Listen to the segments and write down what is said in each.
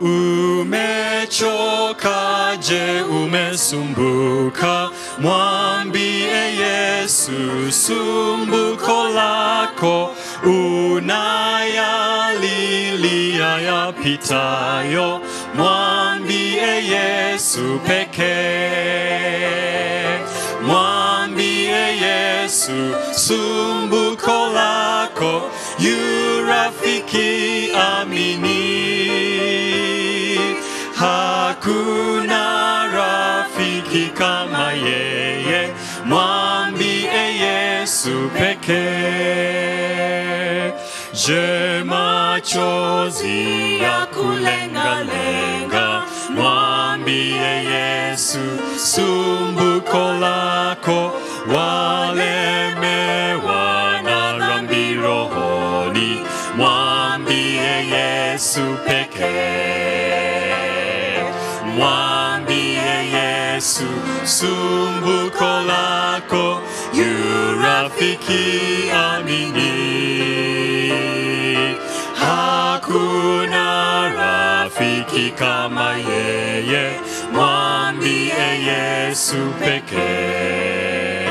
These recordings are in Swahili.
Umechoka, je, umesumbuka? Mwambie Yesu sumbuko lako. Unayalilia yapitayo, mwambie Yesu pekee. Mwambie Yesu sumbuko lako, yu rafiki amini. Hakuna rafiki kama yeye, mwambie Yesu pekee. Je, machozi ya kulenga-lenga, mwambie Yesu sumbuko lako. Walemewa na dhambi rohoni, mwambie Yesu pekee. Mwambie Yesu sumbuko lako, yu rafiki amini. Hakuna rafiki kama yeye, mwambie Yesu pekee.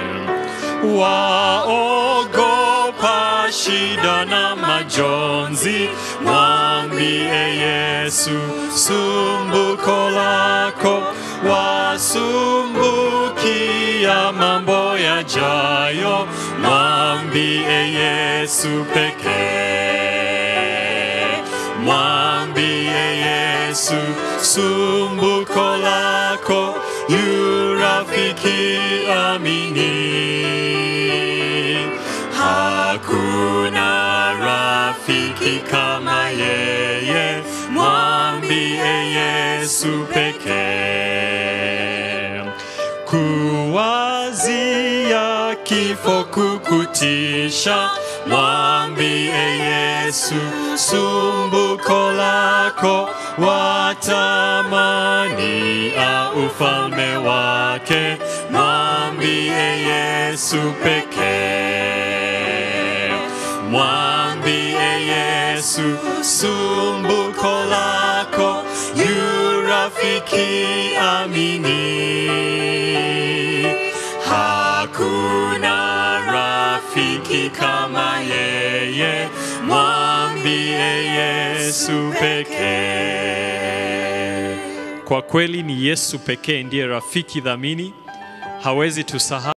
Waogopa shida na majonzi, mwambie Yesu sumbuko lako. Wasumbukia mambo yajayo, mwambie Yesu pekee. Mwambie Yesu sumbuko lako, yu rafiki amini. Hakuna rafiki kama yeye, mwambie Yesu pekee. Kuwazia kifo kukutisha, mwambie Yesu sumbuko lako. Watamani ufalme wake, mwambie Yesu pekee. Mwambie Yesu sumbuko lako, yu rafiki amini. Hakuna rafiki kama yeye, mwambie Yesu pekee. Kwa kweli ni Yesu pekee ndiye rafiki dhamini, hawezi tusahau.